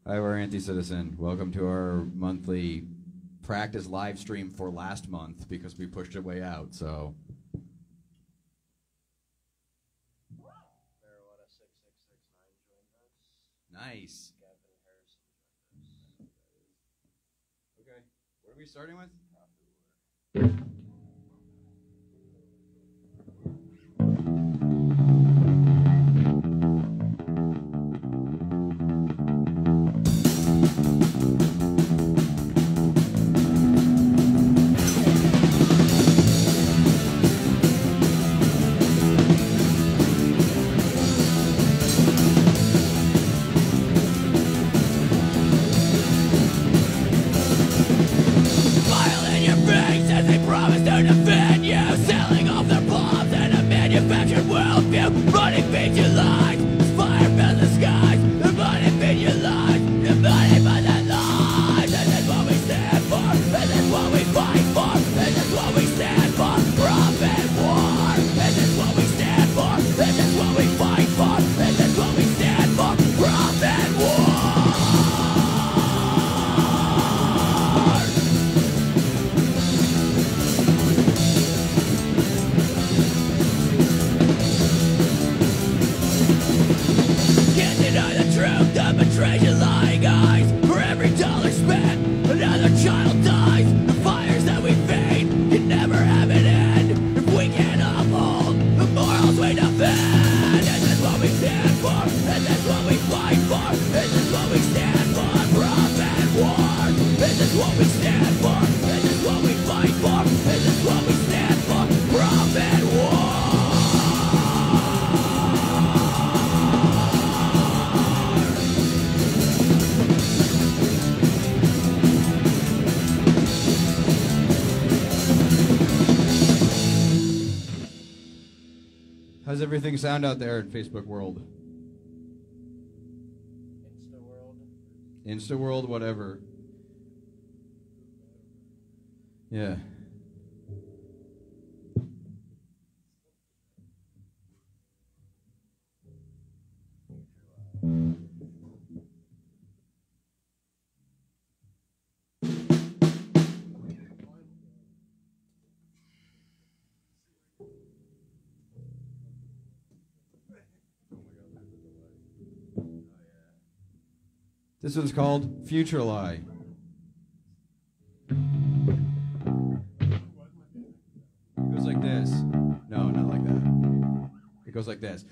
Hi, we're Anticitizen. Welcome to our monthly practice live stream for last month because we pushed it way out, so. Marijuana 6669 joined us. Nice. Gavin Harrison joined us. Okay, what are we starting with? How's everything sound out there in Facebook world? Insta world. Insta world, whatever. Yeah. This one's called Future Lie. It goes like this. No, not like that. It goes like this.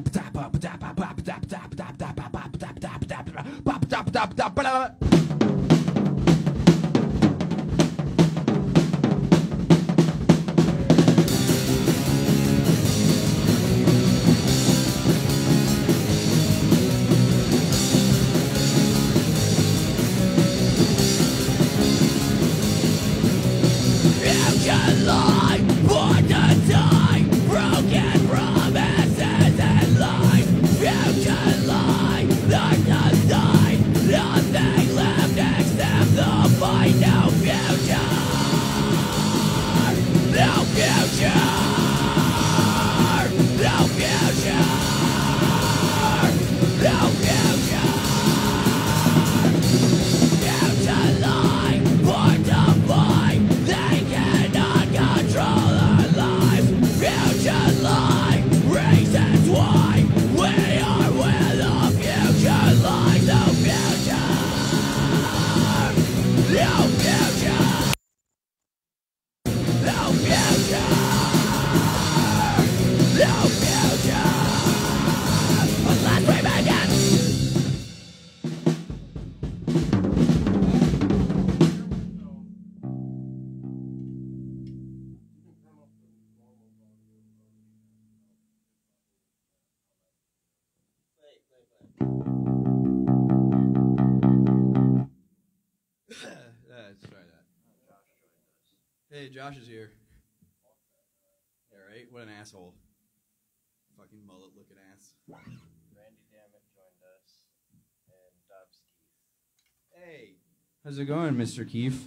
Let's try that. Hey, Josh is here. Yeah, right? What an asshole. Fucking mullet looking ass. Randy Dammit joined us. And Dobbs Keith. Hey. How's it going, Mr. Keefe?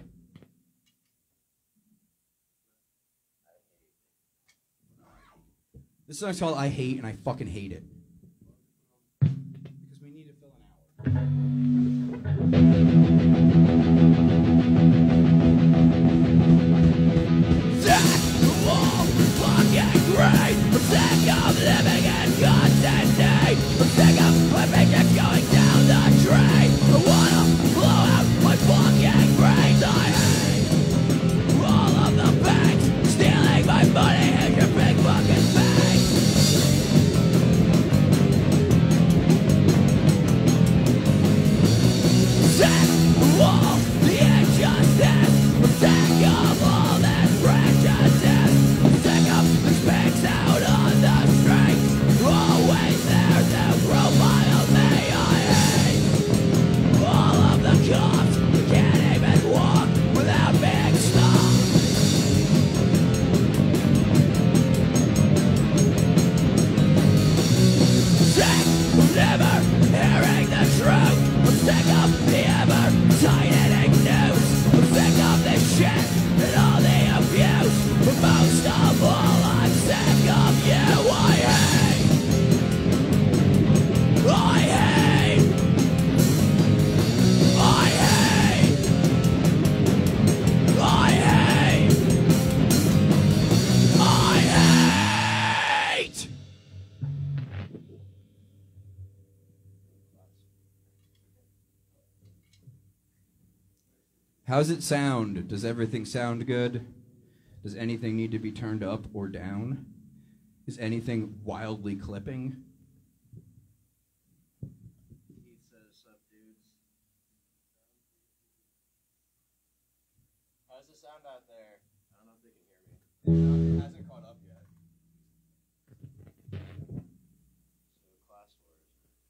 This song's called I Hate, and I fucking hate it. Because we need to fill an hour. the ever-tightening news. I'm sick of this shit and all the abuse. But most of all, I'm sick of you. I hate. I hate. I hate. I hate. I hate. How's it sound? Does everything sound good? Does anything need to be turned up or down? Is anything wildly clipping? Keith says, sup, dudes. How's the sound out there? I don't know if they can hear me. It hasn't caught up yet. So, class wars.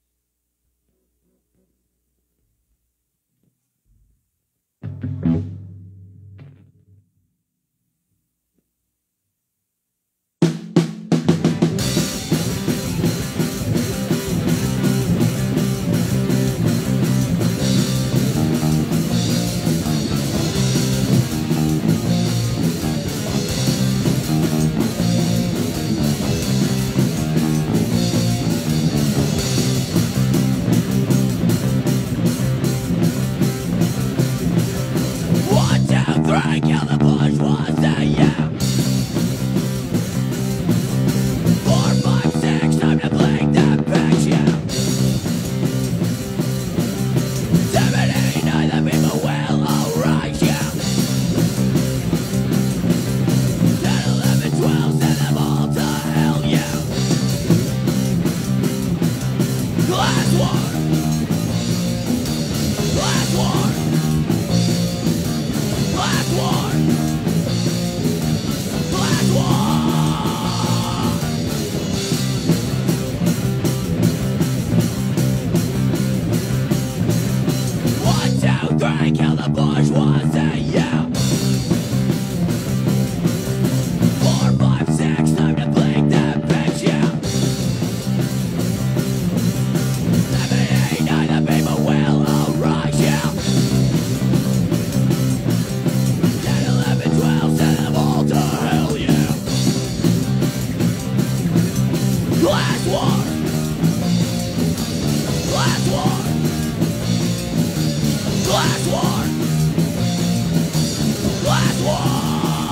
One, two, three, kill the bourgeoisie, yeah. 4, 5, 6, time to blink that bitch, yeah. 7, 8, 9, the people will alright, yeah. 10, 11, 12, send them all to hell, yeah. Class war. Class war. Class war! Class war! One, two, three, kill the bourgeoisie, yeah! 4, 5, 6, time to blink that bitch, yeah! 7, 8, 9, the people will alright, yeah! 10, 11, 12, send them all to hell, yeah! Class war! Class war! Class war! Class war!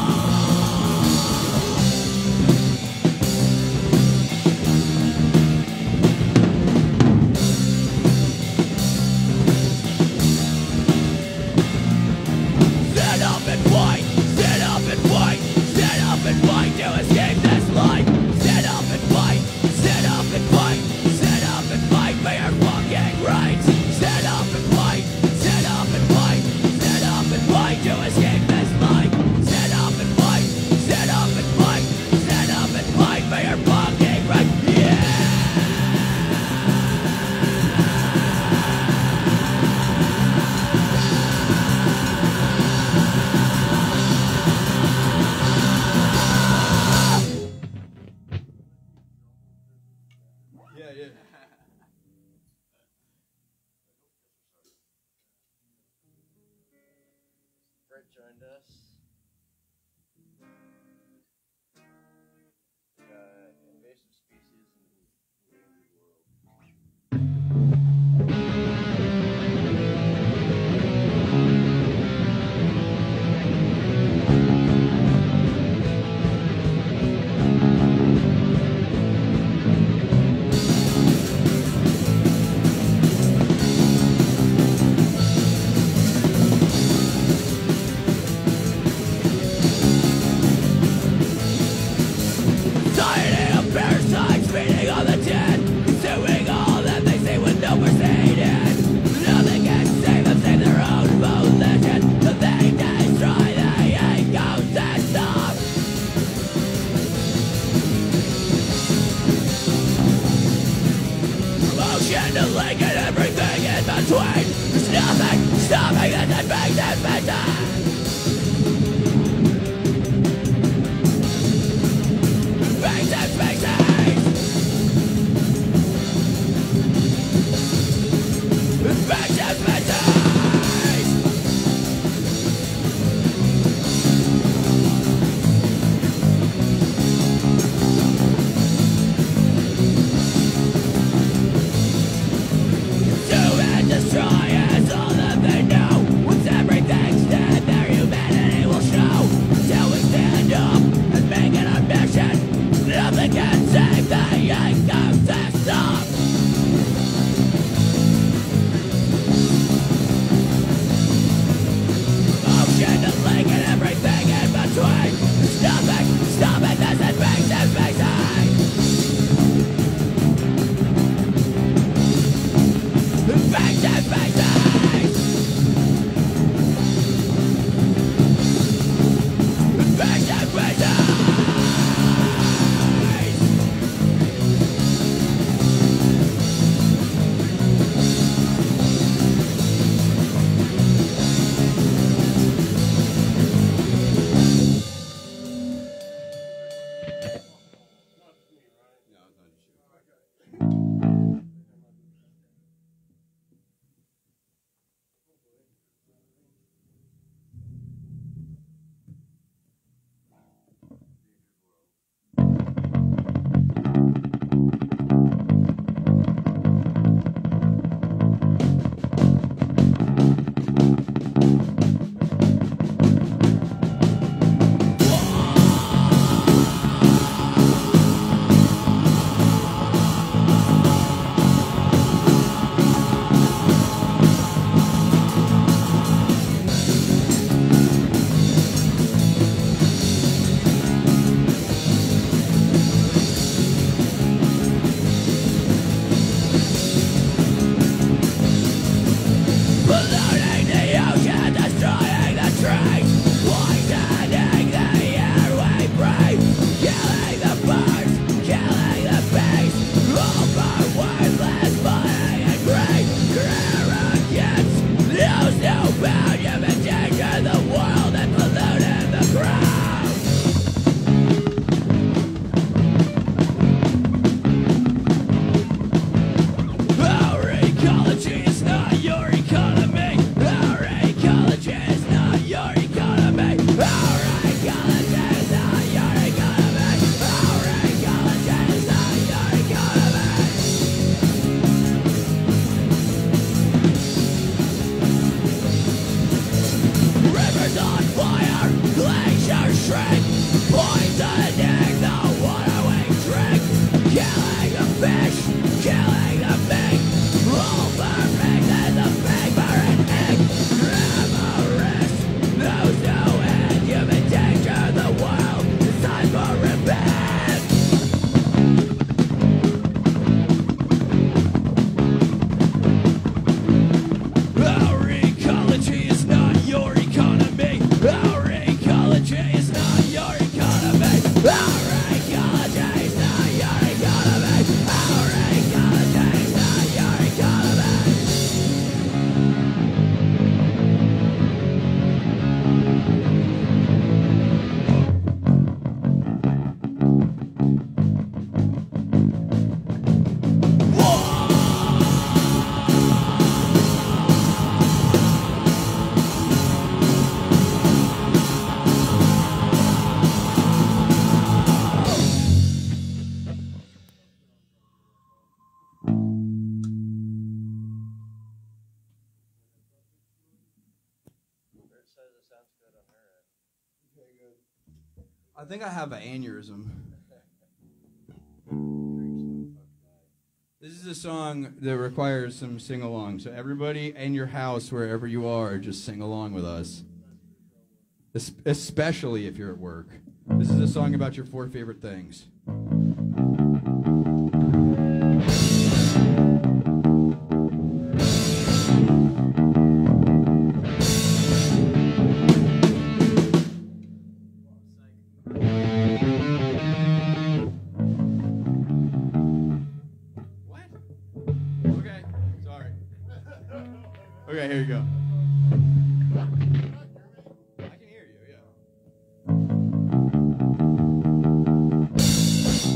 Stand up and fight! Stand up and fight! Stand up and fight to escape this life! Stand up and fight! Stand up and fight! Stand up and fight for your fucking rights! Stand up and fight! Stand up and fight! Stand up and fight to escape this life! Stand up and fight! Stand up and fight! Stand up and fight for your fucking rights! Yeah! Yeah, yeah. Brett joined us. The invasive species in the endangered world. Society of parasites feeding on the dead, consuming all that they say with no proceeding. Nothing can save them save their own volition. The they destroy the ecosystem. Motion to link and everything in between. There's nothing stopping this and makes this better. Faces, faces! Faces, faces! snowbound, you've endangered the world and polluted the ground. Our ecology is not your economy. Our ecology is not your economy. Our ecology is not your economy. Our ecology is not your economy. Rivers on fire, glaciers shrink, poisoning the water we drink, killing the fish, killing the meat, all for pigs and the pig for an egg. Avarice knows no end, you've endangered the world, it's time for revenge. Our ecology is not your economy. Our ecology is not your economy. Our ecology is not your economy. Our ecology is not your economy. Bert says it sounds good on her end. Okay, good. I think I have an aneurysm. This is a song that requires some sing-along. So everybody in your house, wherever you are, just sing along with us. Especially if you're at work. This is a song about your 4 favorite things. What? Okay, sorry. Okay, here you go. I can hear you, yeah.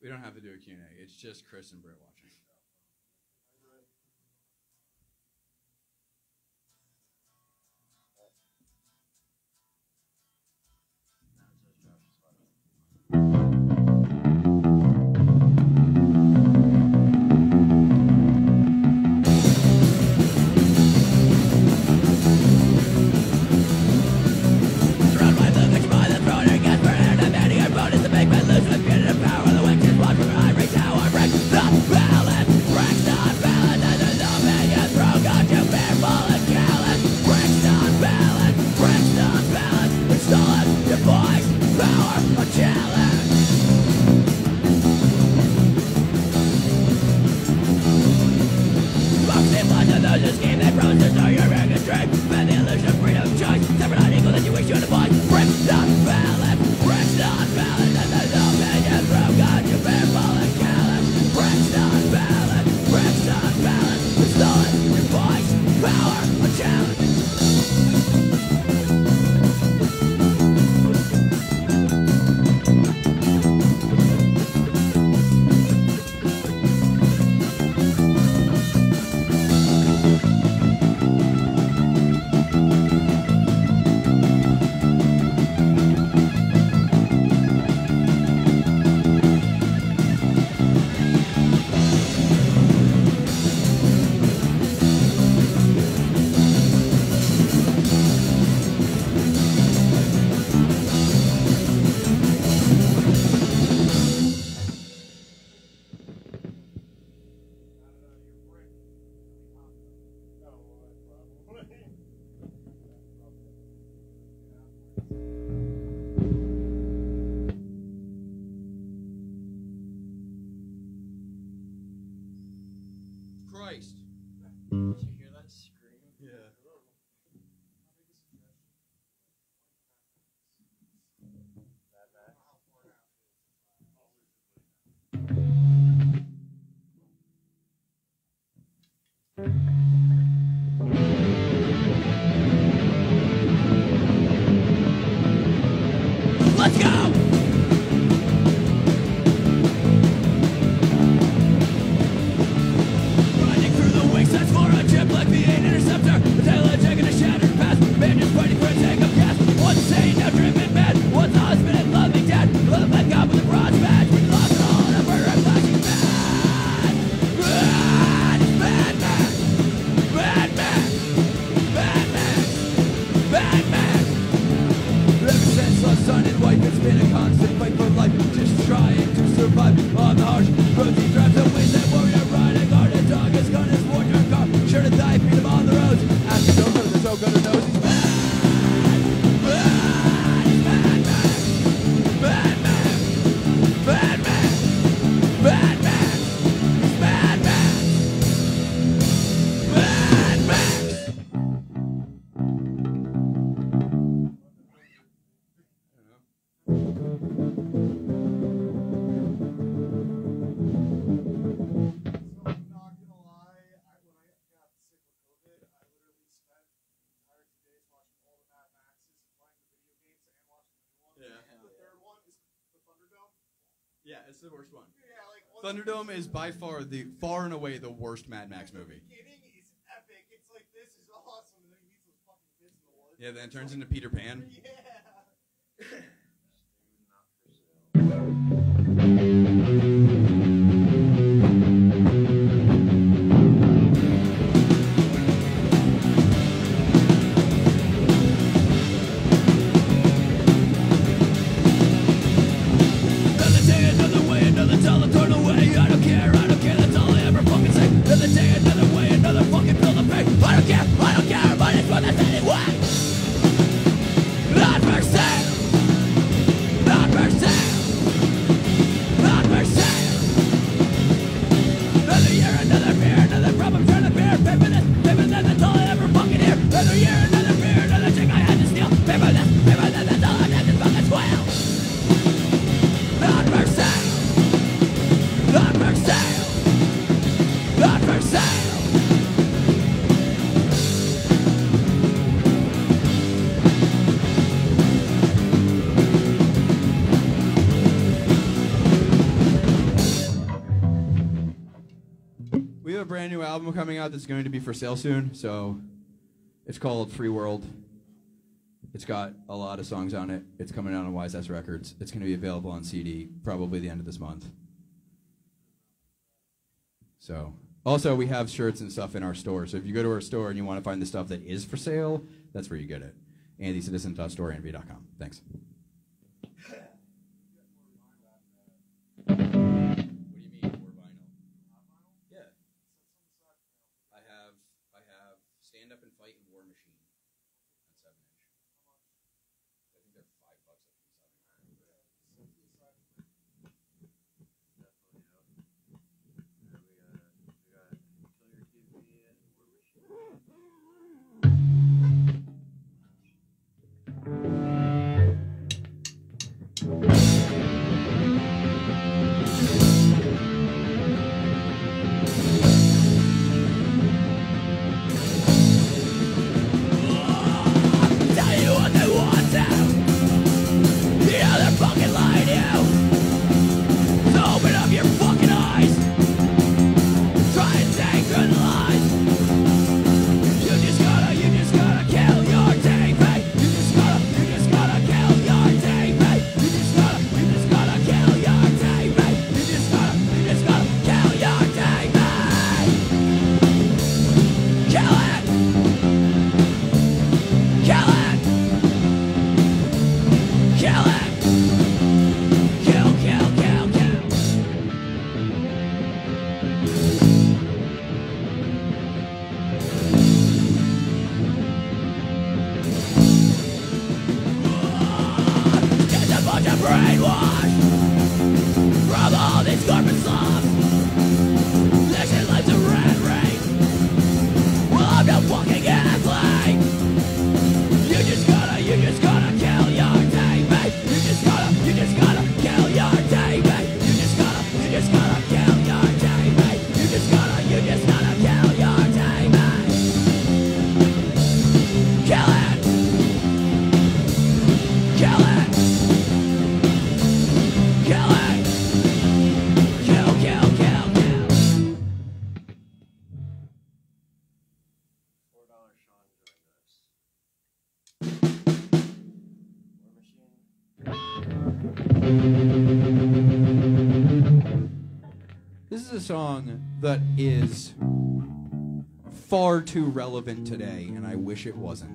We don't have to do a Q&A. It's just Chris and Britt watching. Christ. Did you hear that scream? Yeah. Mad Max? Let's go! Riding through the wastelands for a chip like the 8 Interceptor. The tail of taking a shattered past. Man just fighting for a tank of gas. Once sane, now driven mad. Once a husband and loving dad. Love my God with a bronze badge. We lost it all in a murder and flashing mad. Mad man. Mad man. Mad man. Mad man. Ever since lost son and wife, it's been a constant fight for life. Just trying to survive on the harsh roads he drives. The ways that warrior riding on a dog. His gun is worn your car. Sure to die, beat him on the roads. After so good, there's no gun who knows he's mad. Mad. He's mad man. Mad man. Mad man. Mad man. He's mad man. Mad man. So I'm not gonna lie, when I got sick with COVID, I literally spent the entire 2 days watching all the Mad Maxes and playing the video games and watching the new one. Yeah. The third one is the Thunderdome. Yeah, it's the worst one. Yeah, like Thunderdome is by far and away the worst Mad Max movie. The beginning is epic. It's like, this is awesome, and then he meets those fucking kids in the woods. Yeah, then it turns into Peter Pan. Yeah. Another day, another way, another tell, turn away. I don't care, that's all I ever fucking say. Another day, another way, another fucking pill to pay. I don't care, but it's what that's anyway. Not for sale. brand new album coming out that's going to be for sale soon. So it's called Free World. It's got a lot of songs on it. It's coming out on YSS Records. It's going to be available on CD probably the end of this month. So, also we have shirts and stuff in our store. So if you go to our store and you want to find the stuff that is for sale, that's where you get it. Anticitizen.storeenvy.com. Thanks. What do you mean, more vinyl? Yeah. I have Stand Up and Fight and War Machine on 7-inch. I think they're $5 a piece. This is a song that is far too relevant today, and I wish it wasn't.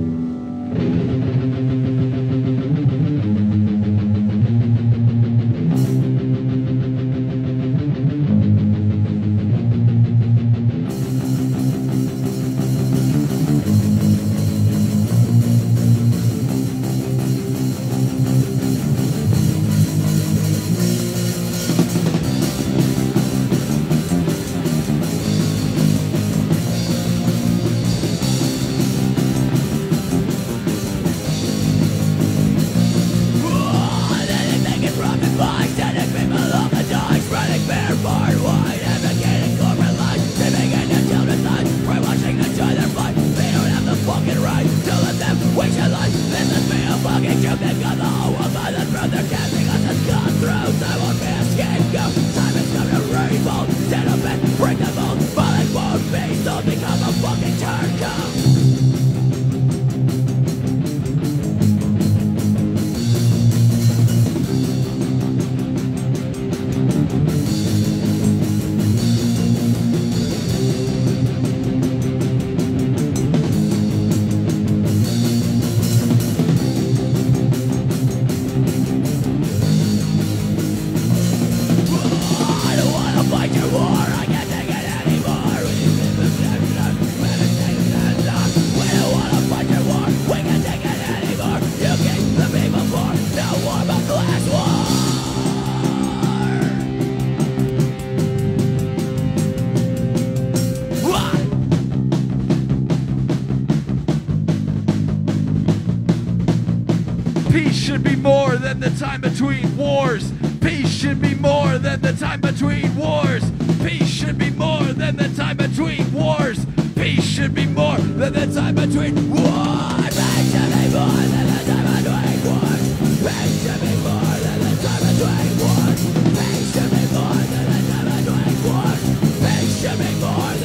Peace should be more than the time between wars. Peace should be more than the time between wars. Peace should be more than the time between wars. Peace should be more than the time between wars. Peace should be more than the time between wars. Peace should be more than the time between wars. Peace should be more than the time between wars. Peace should be more.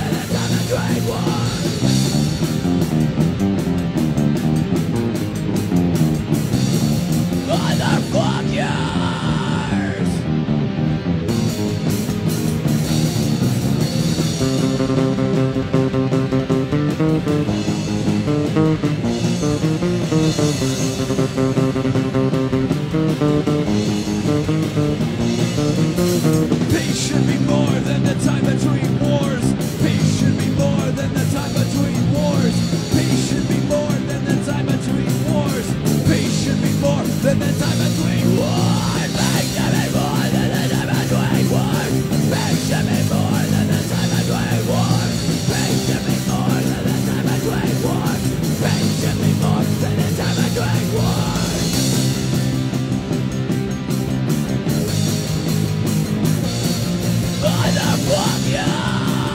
Peace should be more than the time between wars. Peace should be more than the time between wars. Peace should be more than the time between wars. Peace should be more than the time between wars. Peace should be more than the time between wars. Peace should be more than the time between wars. Peace should be more than the time between wars. Peace should be more than the time between wars. Motherfucker!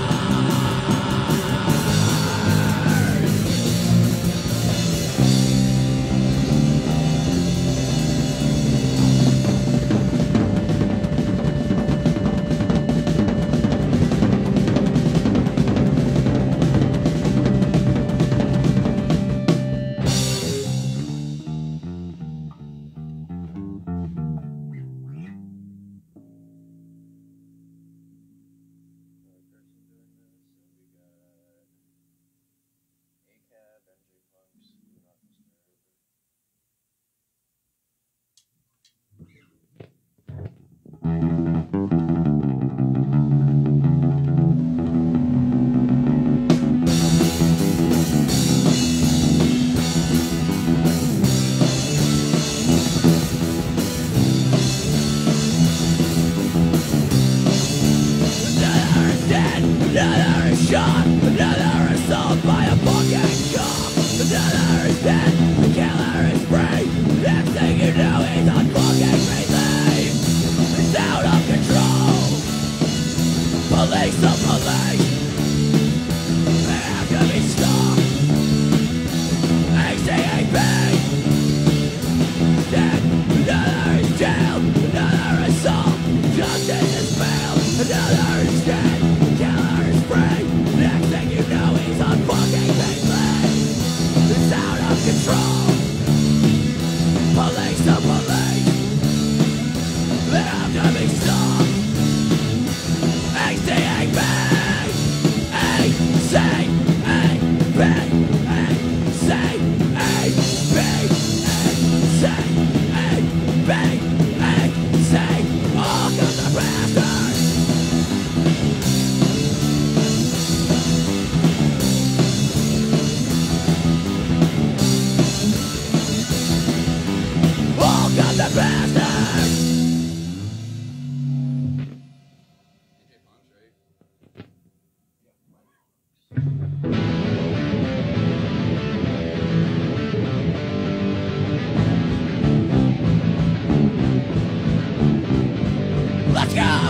Another is shot, another is sold by a fucking cop. Another is dead, the killer is free. Next thing you know, he's on fucking relief. It's out of control. Police the police. They have to be stopped. ACAB. Dead, another is jailed, another assault. Justice is failed, another is dead. Next thing you know, he's on fucking relief. It's out of control. Police the police. They have to be stopped. ACAB. ACAB. ACAB. All comes the bastards. Got the bastards! Let's go!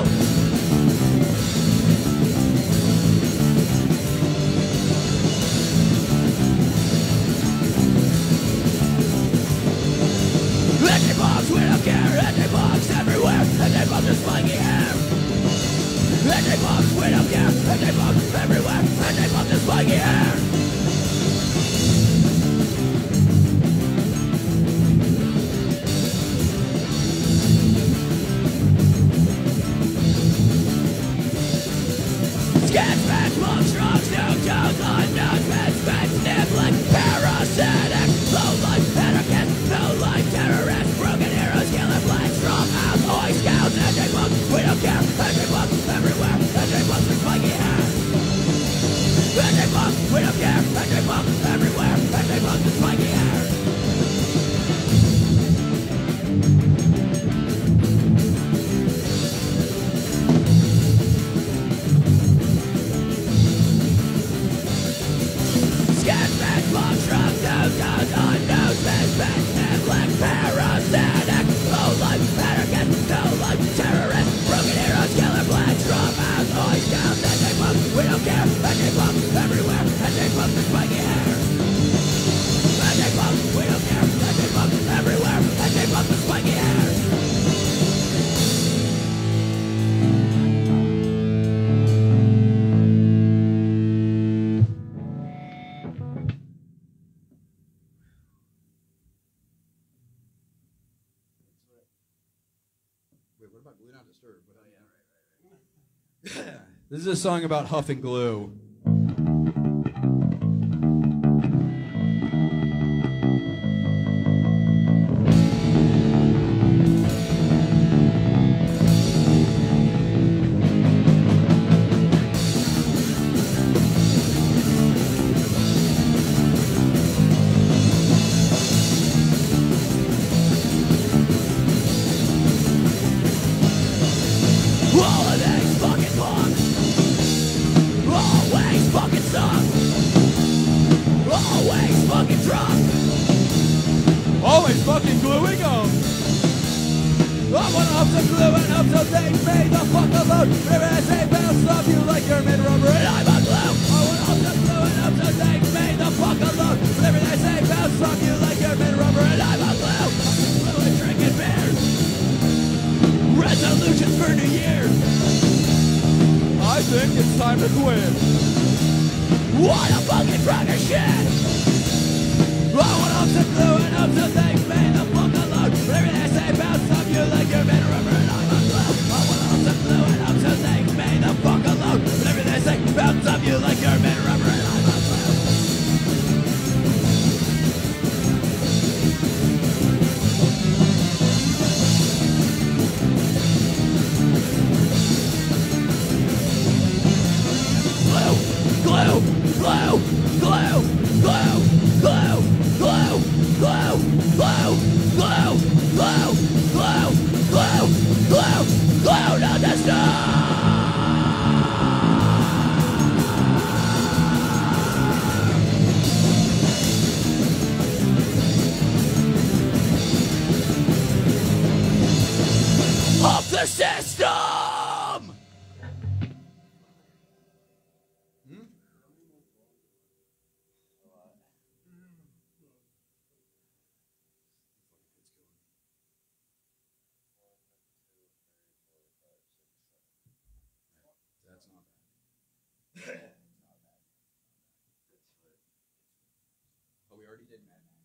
Anti-punks, we don't care. Anti-punks everywhere. Anti-punks is flying here. Anti-punks, we don't care. Anti-punks everywhere. Anti-punks is flying here. Sketch, match, monks, drugs, no toes, unknown, spent, sniffling, parasitic, low life, anarchist, no life, terrorist, broken heroes, killer flags, strong out, Boy Scouts, anti-punks, we don't care, anti-punks everywhere, anti-punks is spiky hair. Anti-punks, we don't care, anti-punks everywhere, anti-punks is spiky hair. Parasitic, low life, anarchist, no life, terrorist, broken heroes, killer flags, dropouts, Boy Scouts, anti-punks, we don't care, anti-punks everywhere, anti-punks with spiky hair. Anti-punks, we don't care, anti-punks everywhere, anti-punks with spiky hair. This is a song about huffing glue. always fucking gluing them. I want up to glue and up to leave me the fuck alone. Whenever I say bounce off you like you're made rubber and I'm a glue. I want up to glue and up to leave me the fuck alone. Whenever I say bounce off you like you're made rubber and I'm a glue. Glue and drinking beers. Resolutions for New Year's. I think it's time to quit. What a fucking crock of shit. I want up to glue and up to leave me the fuck alone. Whenever I say bounce off you like you're made rubber and I'm a glue. I want up to glue and up to leave me the fuck alone. Whenever they say bounce off you like you're made rubber and I'm a glue. Glue, glue, glue, glue, glue, glue, glue, glue, glue, glue, glue, glue, glue, glue, not the stone. Of the system. That's not bad. Oh, we already did Mad Max.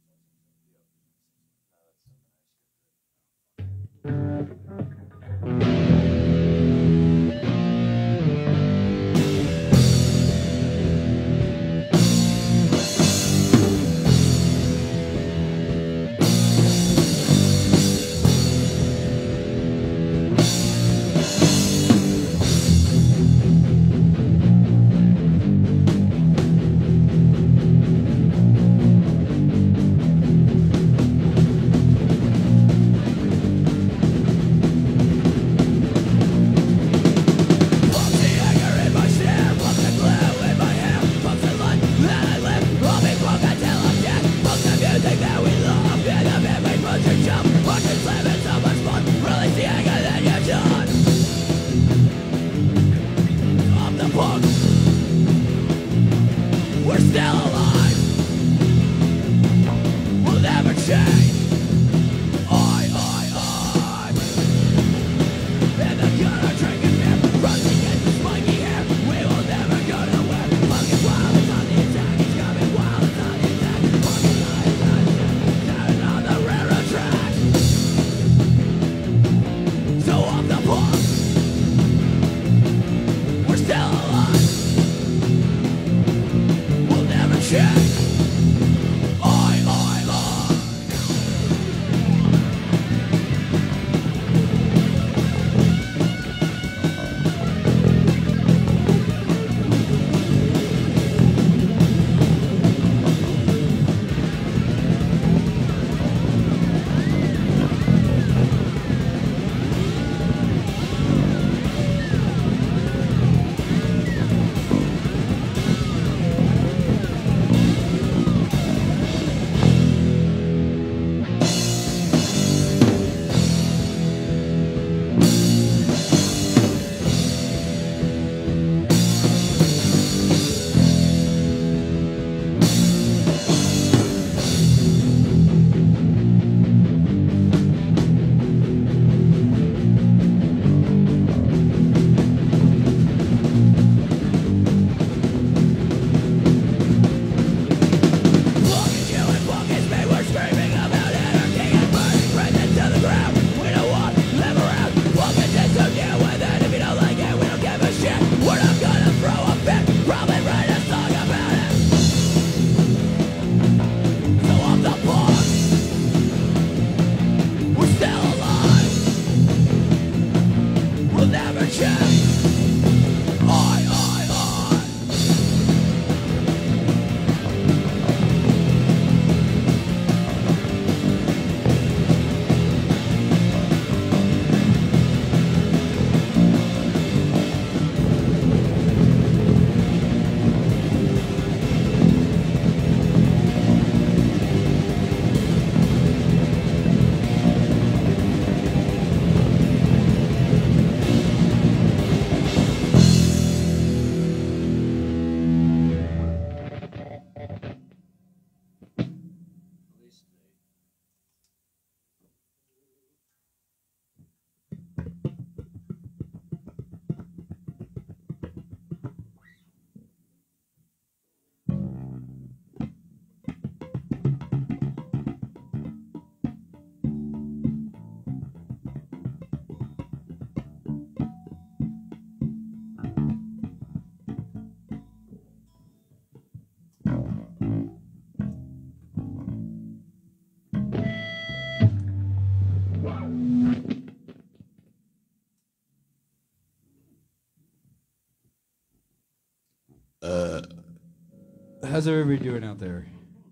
How's everybody doing out there?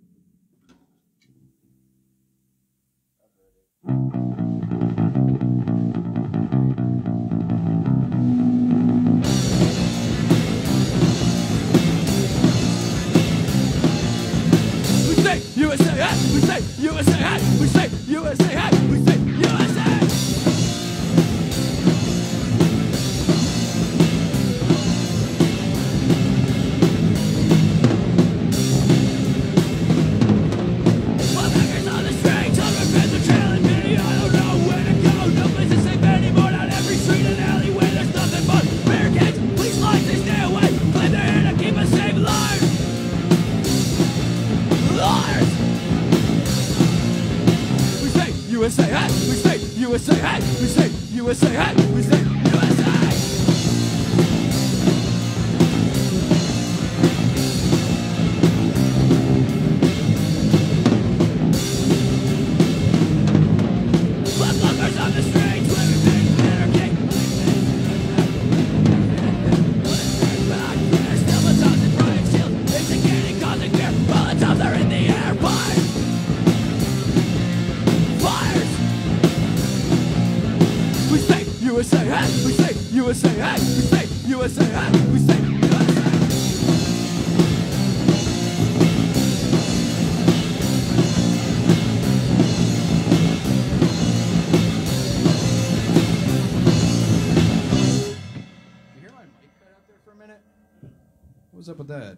We say USA, hey! We say USA, hey! We say USA, hey! We say USA! USA, hey! We say USA, hey! We say USA, hey! We say USA! Motherfuckers on the streets, living anarchy. Skeletons and running shields, instigating, causing fear. Molotovs are in the air, fire! Fires! We say USA, hey! We say USA, hey! We say USA, hey! We say USA! Did you hear my mic cut out there for a minute? What was up with that?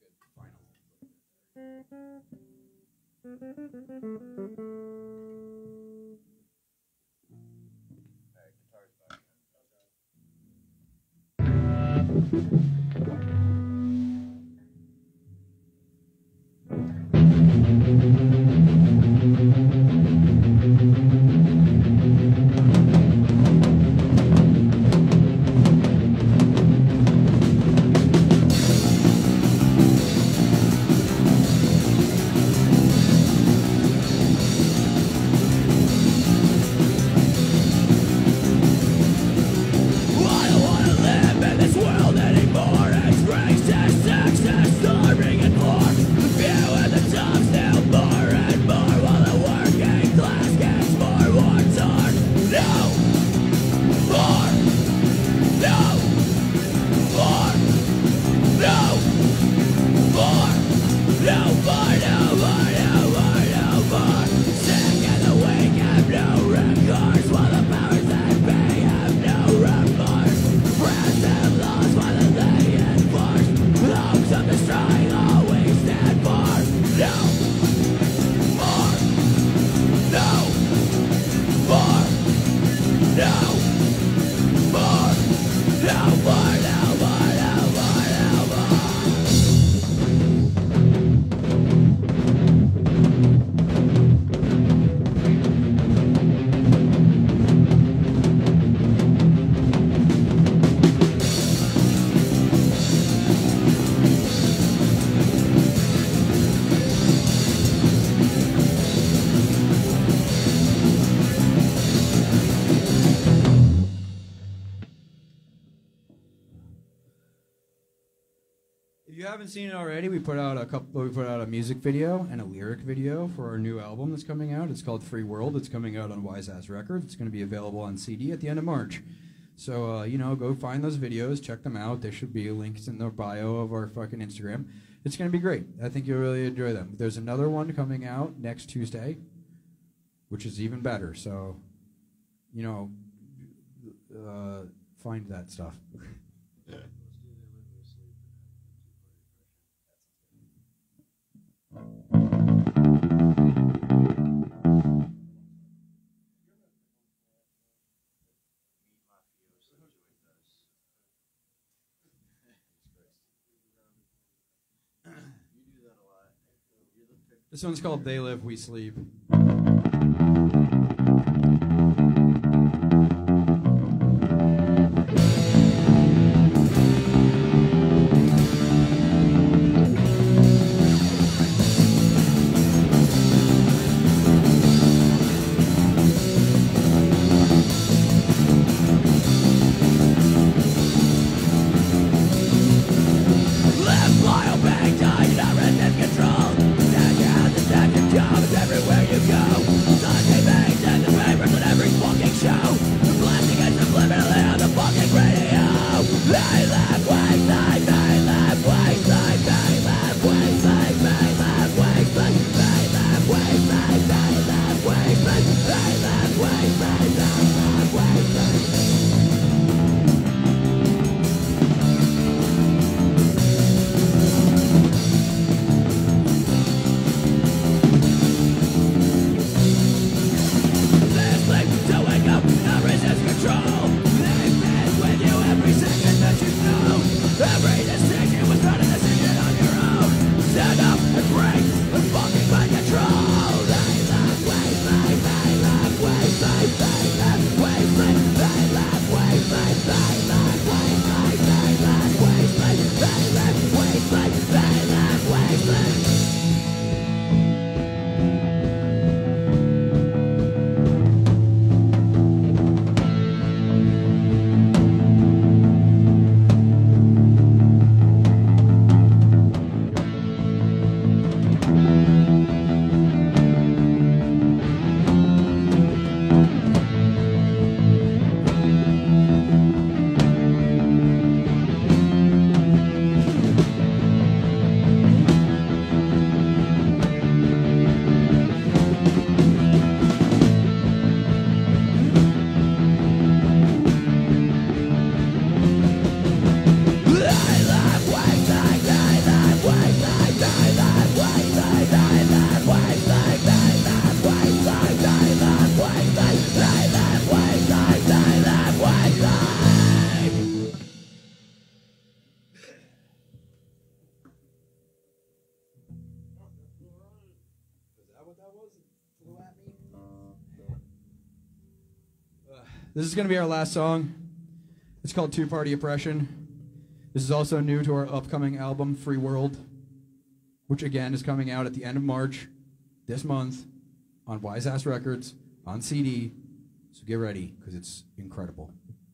If you haven't seen it already, we put out a music video and a lyric video for our new album that's coming out. It's called Free World. It's coming out on Wise Ass Records. It's going to be available on CD at the end of March. So, go find those videos, check them out. There should be links in the bio of our fucking Instagram. It's going to be great. I think you'll really enjoy them. There's another one coming out next Tuesday, which is even better. So, find that stuff. This one's called They Live, We Sleep. Everywhere you go, Sunday bangs and the papers on every fucking show. The blasting is subliminally on the fucking radio. They live wasteland, they live wasteland, they live wasteland, they live wasteland, they live wasteland, they live wasteland, they live wasteland, they live wasteland. Control. They mess with you every second that you know. This is going to be our last song. It's called Two Party Oppression. This is also new to our upcoming album, Free World, which again is coming out at the end of March this month on Wise Ass Records on CD. So get ready, because it's incredible.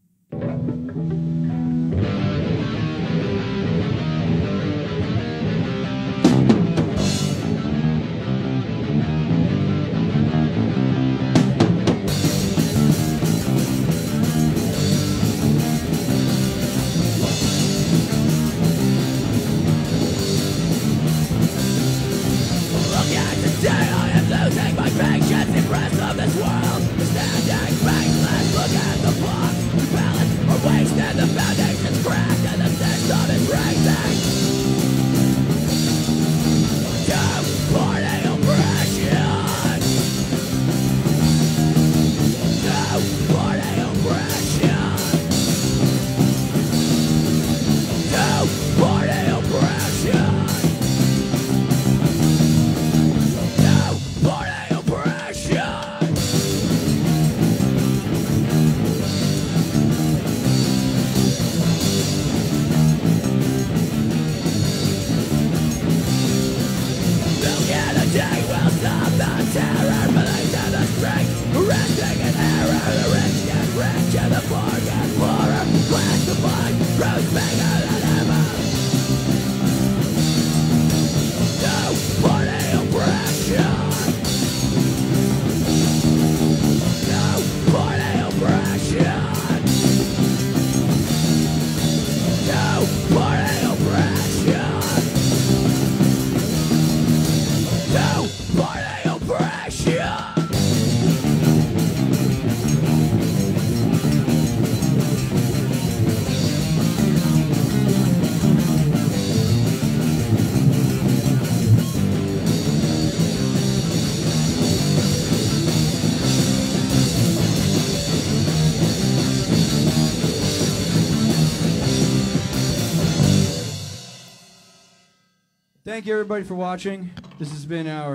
Thank you everybody for watching. This is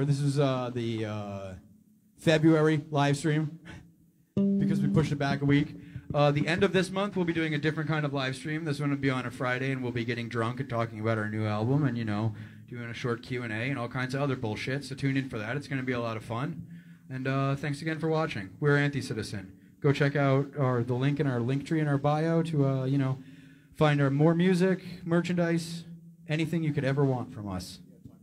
the February live stream because we pushed it back a week. The end of this month we'll be doing a different kind of live stream. This one will be on a Friday and we'll be getting drunk and talking about our new album and, you know, doing a short Q&A and all kinds of other bullshit. So tune in for that. It's going to be a lot of fun. And thanks again for watching. We're Anticitizen. Go check out the link in our link tree in our bio to, you know, find our more music, merchandise, anything you could ever want from us.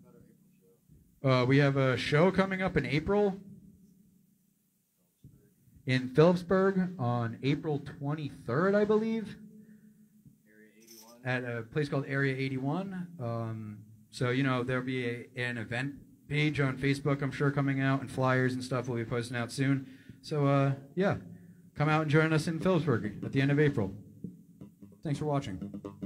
We have a show coming up in April in Phillipsburg on April 23rd, I believe, at a place called Area 81. So, you know, there'll be an event page on Facebook, I'm sure, coming out, and flyers and stuff will be posting out soon. So, yeah, come out and join us in Phillipsburg at the end of April. Thanks for watching.